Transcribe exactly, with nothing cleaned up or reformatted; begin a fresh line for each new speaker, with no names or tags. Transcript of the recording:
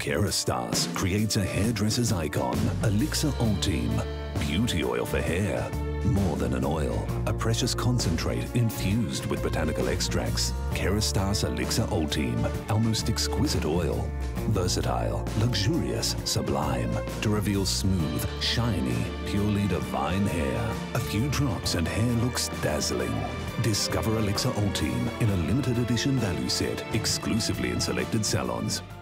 Kerastase creates a hairdresser's icon, Elixir Ultime. Beauty oil for hair. More than an oil, a precious concentrate infused with botanical extracts. Kerastase Elixir Ultime, our most exquisite oil. Versatile, luxurious, sublime, to reveal smooth, shiny, purely divine hair. A few drops and hair looks dazzling. Discover Elixir Ultime in a limited edition value set, exclusively in selected salons.